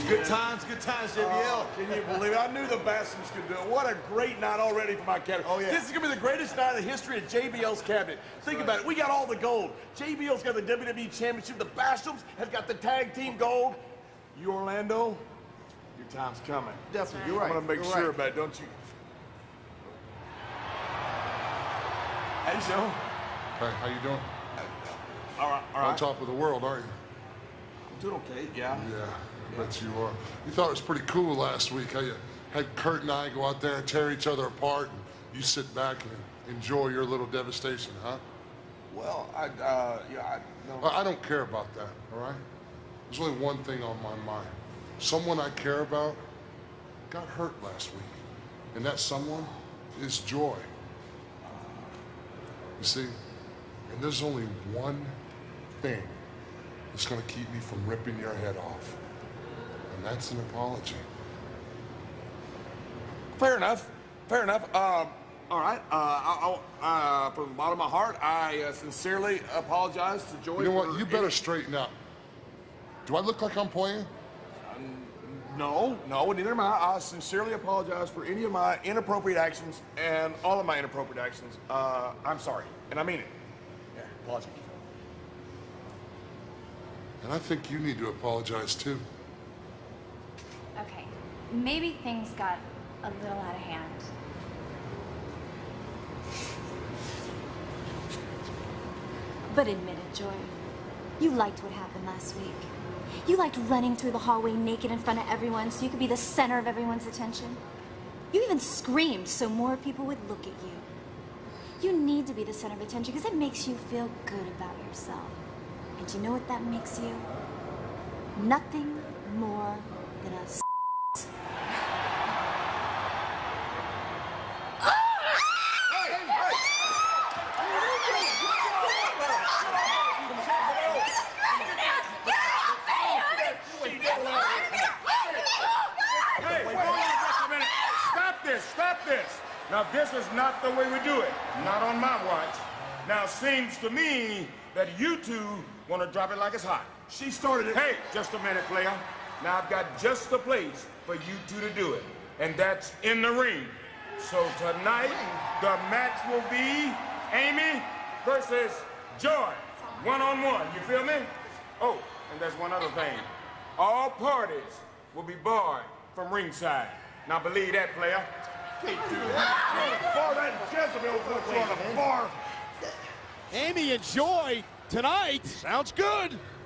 Good times, JBL. Can you believe it? I knew the Bassums could do it. What a great night already for my cabinet. Oh, yeah. This is going to be the greatest night in the history of JBL's cabinet. Think about it. We got all the gold. JBL's got the WWE Championship. The Bassums have got the tag team gold. You, Orlando, your time's coming. Definitely, you're right. I'm going to make sure about it, don't you? Hey, Joe. Hey, how you doing? All right. On top of the world, aren't you? I'm doing okay, yeah. Yeah, I bet you are. You thought it was pretty cool last week how you had Kurt and I go out there and tear each other apart, and you sit back and enjoy your little devastation, huh? Well, no. I don't care about that, all right? There's only one thing on my mind. Someone I care about got hurt last week, and that someone is Joy. You see, and there's only one thing that's going to keep me from ripping your head off, and that's an apology. Fair enough. Fair enough. All right. From the bottom of my heart, I sincerely apologize to Joy. You know what? You better straighten up. Do I look like I'm playing? No, neither am I. I sincerely apologize for any of my inappropriate actions and all of my inappropriate actions. I'm sorry, and I mean it. Yeah, apology. And I think you need to apologize too. Okay, maybe things got a little out of hand. But admit it, Joy. You liked what happened last week. You liked running through the hallway naked in front of everyone so you could be the center of everyone's attention. You even screamed so more people would look at you. You need to be the center of attention because it makes you feel good about yourself. And you know what that makes you? Nothing more than a Stop this. Now, this is not the way we do it. Not on my watch. Now, seems to me that you two want to drop it like it's hot. She started it. Hey, just a minute, player. Now, I've got just the place for you two to do it, and that's in the ring. So tonight, the match will be Amy versus Joy, one-on-one. You feel me? Oh, and there's one other thing. All parties will be barred from ringside. Now, believe that, player. Can't do that. Bar that Jezebel put you on the bar. Amy and Joy tonight. Sounds good.